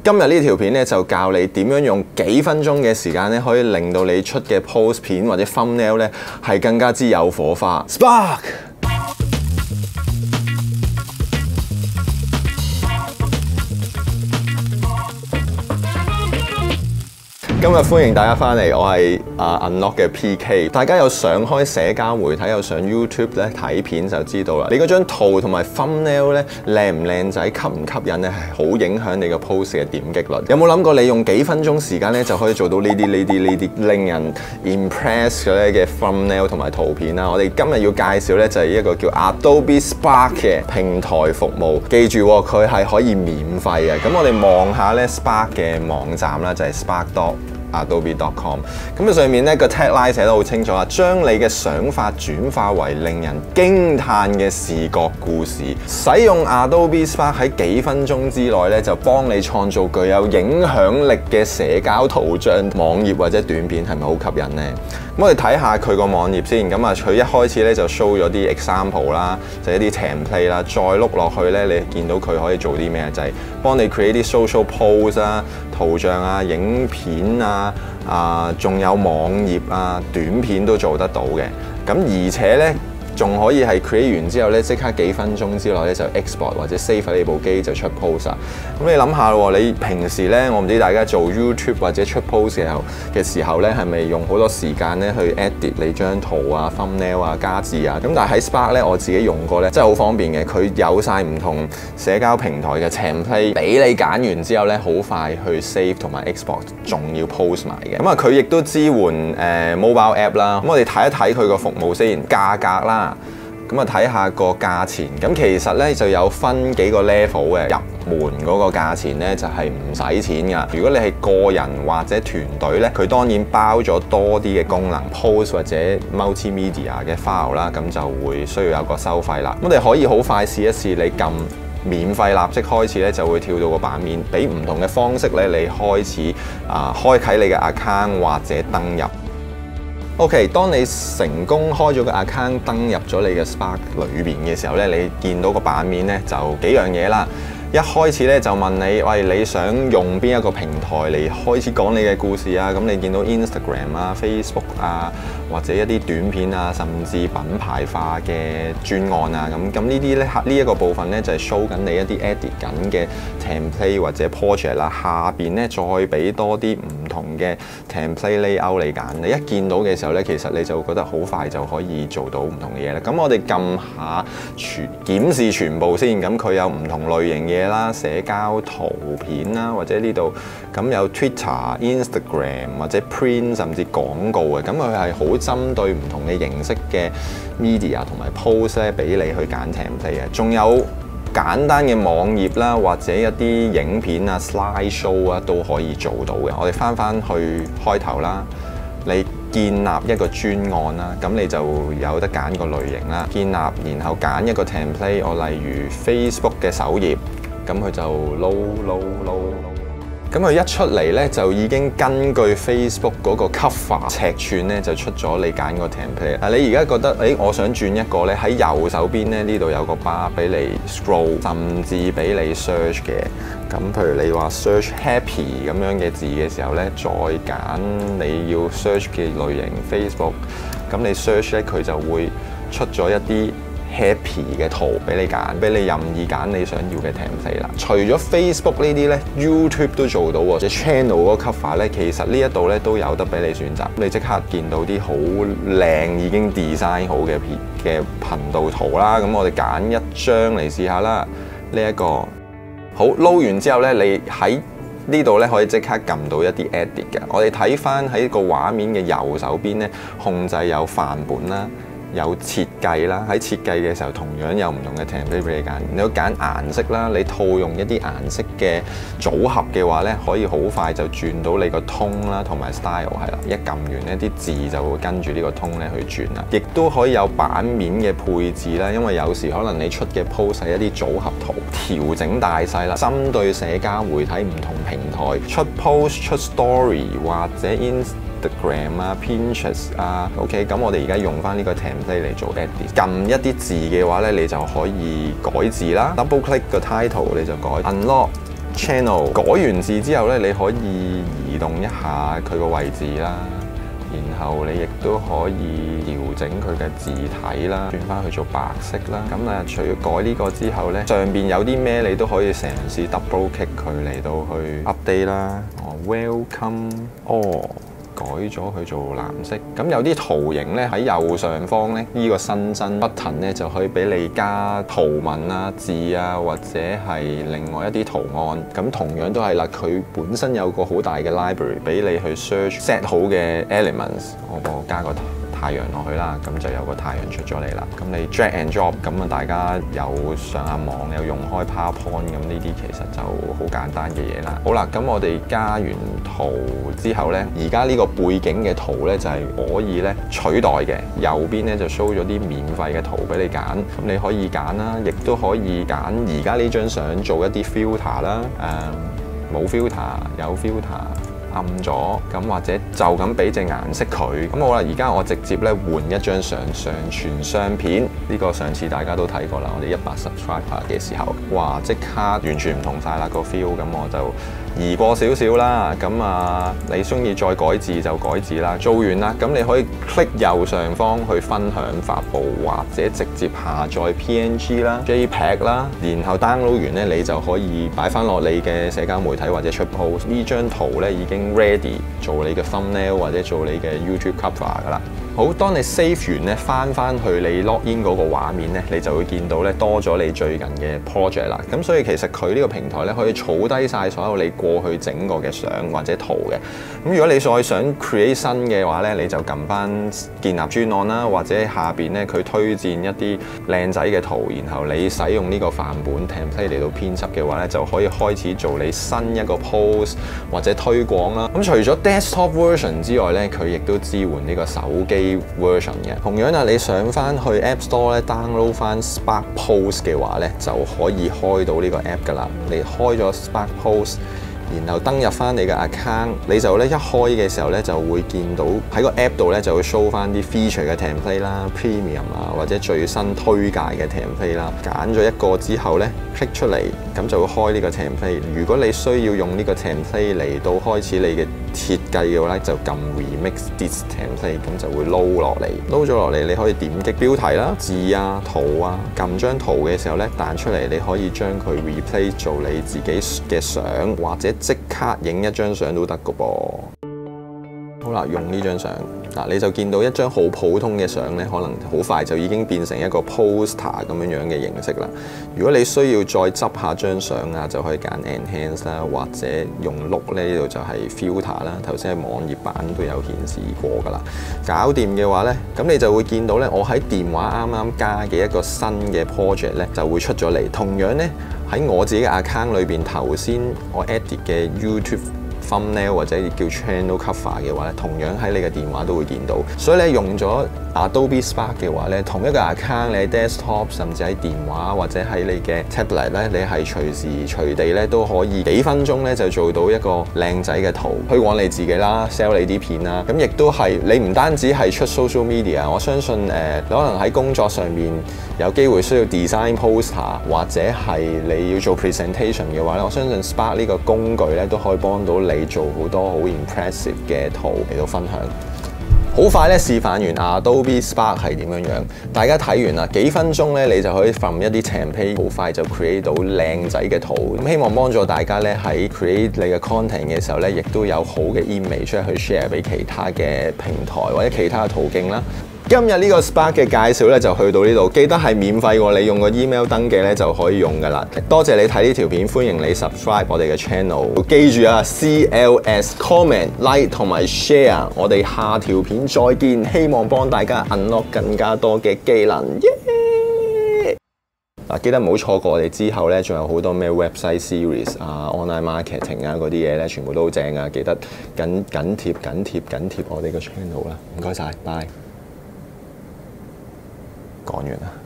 今日呢條片咧就教你點樣用幾分鐘嘅時間咧，可以令到你出嘅 post 片或者 thumbnail 咧係更加之有火花。Spark！今日歡迎大家翻嚟，我係Unlock 嘅 PK。大家有上開社交媒體，有上 YouTube 咧睇片就知道啦。你嗰張圖同埋 thumbnail 咧靚唔靚仔，吸唔吸引咧，係好影響你個 post 嘅點擊率。有冇諗過你用幾分鐘時間咧就可以做到呢啲令人 impress 嘅 thumbnail 同埋圖片啦？我哋今日要介紹咧就係一個叫 Adobe Spark 嘅平台服務。記住佢係可以免費嘅。咁我哋望下咧 Spark 嘅網站啦，就係 spark.adobe.com。咁啊上面咧個 tagline 寫得好清楚啦，將你嘅想法轉化為令人驚嘆嘅視覺故事。使用 Adobe Spark 喺幾分鐘之內咧，就幫你創造具有影響力嘅社交圖像、網頁或者短片，係咪好吸引呢？咁我哋睇下佢個網頁先。咁啊，佢一開始咧就 show 咗啲 example 啦，就一啲 template 啦。再碌落去咧，你見到佢可以做啲咩？就係幫你 create 啲 social post 啊、圖像啊、影片啊、仲有網頁啊、短片都做得到嘅。咁而且咧，仲可以係 create 完之後咧，即刻幾分鐘之內咧就 export 或者 save 喺你部機就出 post 啊。咁你諗下喎，你平時咧，我唔知大家做 YouTube 或者出 post 嘅時候咧，係咪用好多時間咧去 edit 你張圖啊、thumbnail 啊、加字啊？咁但係喺 Spark 咧，我自己用過咧，真係好方便嘅。佢有晒唔同社交平台嘅 template 俾你揀完之後咧，好快去 save 同埋 export， 仲要 post 埋嘅。咁啊，佢亦都支援mobile app 啦。咁我哋睇一睇佢個服務先，價格啦。咁啊，睇下個價錢。咁其實咧就有分幾個 level 嘅。入門嗰個價錢咧就係唔使錢㗎。如果你係個人或者團隊咧，佢當然包咗多啲嘅功能 ，post 或者 multimedia 嘅 file 啦，咁就會需要有個收費啦。我哋可以好快試一試，你撳免費立即開始咧，就會跳到個版面，俾唔同嘅方式咧，你開始開啟你嘅 account 或者登入。OK， 當你成功開咗個 account 登入咗你嘅 Spark 裏邊嘅時候咧，你見到個版面咧就幾樣嘢啦。一開始咧就問你，喂，你想用邊一個平台嚟開始講你嘅故事啊？咁你見到 Instagram 啊、Facebook 啊，或者一啲短片啊，甚至品牌化嘅專案啊，咁呢啲咧呢一個部分咧就係 show 緊你一啲 edit 緊嘅 template 或者 project 啦。下邊咧再俾多啲唔同嘅 template layout 你揀。你一見到嘅時候咧，其實你就會覺得好快就可以做到唔同嘅嘢啦。咁我哋撳下檢視全部先。咁佢有唔同類型嘅啦，社交圖片啦，或者呢度咁有 Twitter、Instagram 或者 print 甚至廣告嘅，咁佢係好針對唔同嘅形式嘅 media 同埋 post 咧，俾你去揀 template 嘅。仲有簡單嘅網頁啦，或者一啲影片啊、slide show 啊都可以做到嘅。我哋翻去開頭啦，你建立一個專案啦，咁你就有得揀個類型啦。建立，然後揀一個 template， 我例如 Facebook 嘅首頁。咁佢就 load，咁佢一出嚟咧就已經根據 Facebook 嗰個 cover 尺寸咧就出咗你揀個 template。嗱，你而家覺得，我想轉一個咧，喺右手邊咧呢度有個 bar 俾你 scroll， 甚至俾你 search 嘅。咁譬如你話 search happy 咁樣嘅字嘅時候咧，再揀你要 search 嘅類型 Facebook， 咁你 search 咧佢就會出咗一啲happy 嘅圖俾你揀，俾你任意揀你想要嘅 template 啦。除咗 Facebook 呢啲咧 YouTube 都做到喎，即係 channel 嗰個 cover 咧，其實呢一度咧都有得俾你選擇。你即刻見到啲好靚已經 design 好嘅頻道圖啦。咁我哋揀一張嚟試下啦。呢一個好 load 完之後咧，你喺呢度咧可以即刻撳到一啲 edit 嘅。我哋睇翻喺個畫面嘅右手邊咧，控制有範本啦。有設計啦，喺設計嘅時候同樣有唔同嘅 template 俾你揀。你要揀顏色啦，你套用一啲顏色嘅組合嘅話咧，可以好快就轉到你個 tone 啦，同埋 style 係啦。一撳完呢啲字就會跟住呢個 tone 咧去轉啦。亦都可以有版面嘅配置啦，因為有時可能你出嘅 post 係一啲組合圖，調整大細啦，針對社交媒體唔同平台出 post 出 story 或者 Instagram 啊、Pinterest 啊 ，OK， 咁我哋而家用翻呢個 template 嚟做 edit。撳一啲字嘅話咧，你就可以改字啦。Double click 個 title 你就改 Unlock channel。改完字之後咧，你可以移動一下佢個位置啦。然後你亦都可以調整佢嘅字體啦，轉翻去做白色啦。咁啊，除咗改呢個之後咧，上邊有啲咩你都可以嘗試 double click 佢嚟到去 update 啦。welcome all 改咗佢做藍色。咁有啲圖形咧喺右上方咧，呢個新增 button 咧就可以俾你加圖文啊、字啊，或者係另外一啲圖案。咁同樣都係啦，佢本身有個好大嘅 library 俾你去 search set 好嘅 elements。我加個太陽落去啦，咁就有個太陽出咗嚟啦。咁你 drag and drop， 咁啊大家有上下網有用開 PowerPoint， 咁呢啲其實就好簡單嘅嘢啦。好啦，咁我哋加完圖之後呢，而家呢個背景嘅圖呢，就係可以呢取代嘅。右邊呢就 show 咗啲免費嘅圖俾你揀，咁你可以揀啦，亦都可以揀而家呢張相做一啲 filter 啦，冇 filter 有 filter。暗咗咁或者就咁俾隻顏色佢咁好啦。而家我直接咧換一張相上傳相片，呢個上次大家都睇過啦。我哋100 subscriber 嘅時候，哇！即刻完全唔同晒啦個 feel。咁我就移過少少啦。咁啊，你中意再改字就改字啦。做完啦，咁你可以 click 右上方去分享發布，或者直接下載 PNG 啦、JPEG 啦，然後 download 完咧，你就可以擺翻落你嘅社交媒體或者出 post。呢張圖咧已經 ready 做你嘅 thumbnail 或者做你嘅 YouTube cover 噶啦。好，當你 save 完咧，翻去你 login 嗰個畫面咧，你就會見到咧多咗你最近嘅 project 啦。咁所以其實佢呢個平台咧可以儲低晒所有你過去整個嘅相或者圖嘅。咁如果你再想 create 新嘅話咧，你就撳翻建立專案啦，或者下邊咧佢推薦一啲靚仔嘅圖，然後你使用呢個範本 template 嚟到編輯嘅話咧，就可以開始做你新一個 post 或者推廣啦。咁除咗 desktop version 之外咧，佢亦都支援呢個手機version 嘅。同樣啊，你上翻去 App Store 咧 download 翻 Spark Post 嘅話咧，就可以開到呢個 app 噶啦。你開咗 Spark Post，然後登入翻你嘅 account， 你就咧一開嘅時候咧就會見到喺個 app 度咧就會 show 翻啲 feature 嘅 template 啦、premium 啊或者最新推介嘅 template 啦。揀咗一個之後咧 click 出嚟，咁就會開呢個 template。如果你需要用呢個 template 嚟到開始你嘅設計嘅話咧，就撳 remix this template， 咁就會撈落嚟。撈咗落嚟，你可以點擊標題啦、字啊、圖啊，撳張圖嘅時候咧彈出嚟，你可以將佢 replace 做你自己嘅相，或者即刻影一張相都得㗎噃。好啦，用呢張相嗱，你就見到一張好普通嘅相咧，可能好快就已經變成一個 poster 咁樣嘅形式啦。如果你需要再執下張相啊，就可以揀 enhance 啦，或者用 look 咧，呢度就係 filter 啦。頭先喺網頁版都有顯示過㗎啦。搞掂嘅話咧，咁你就會見到咧，我喺電話啱啱加嘅一個新嘅 project 咧，就會出咗嚟。同樣咧，喺我自己嘅 account 裏邊，頭先我 edit 嘅 YouTube thumbnail 或者叫 channel cover 嘅話咧，同樣喺你嘅電話都會見到。所以你用咗 Adobe Spark 嘅話咧，同一個 account 你喺 desktop 甚至喺電話或者喺你嘅 tablet 咧，你係隨時隨地咧都可以幾分鐘咧就做到一個靚仔嘅圖，推廣你自己啦 ，sell 你啲片啦。咁亦都係你唔單止係出 social media， 我相信你可能喺工作上面有機會需要 design poster 或者係你要做 presentation 嘅話咧，我相信 Spark 呢個工具咧都可以幫到你做好多好 impressive 嘅圖嚟到分享。好快咧示範完 Adobe Spark 係點樣樣，大家睇完啦，幾分鐘咧你就可以 from 一啲 template 好快就 create 到靚仔嘅圖。咁希望幫助大家咧喺 create 你嘅 content 嘅時候咧，亦都有好嘅 image 去 share 俾其他嘅平台或者其他嘅途徑啦。今日呢個 Spark 嘅介紹咧就去到呢度，記得係免費喎，你用個 email 登記咧就可以用噶啦。多謝你睇呢條片，歡迎你 subscribe 我哋嘅 channel。記住啊 ，CLS comment like 同埋 share， 我哋下條片再見，希望幫大家 unlock 更加多嘅技能。嗱，記得唔好錯過我哋之後咧，仲有好多咩 website series 啊、online marketing 啊嗰啲嘢咧，全部都好正啊！記得緊貼我哋個 channel 啦，唔該晒，bye。講完啦。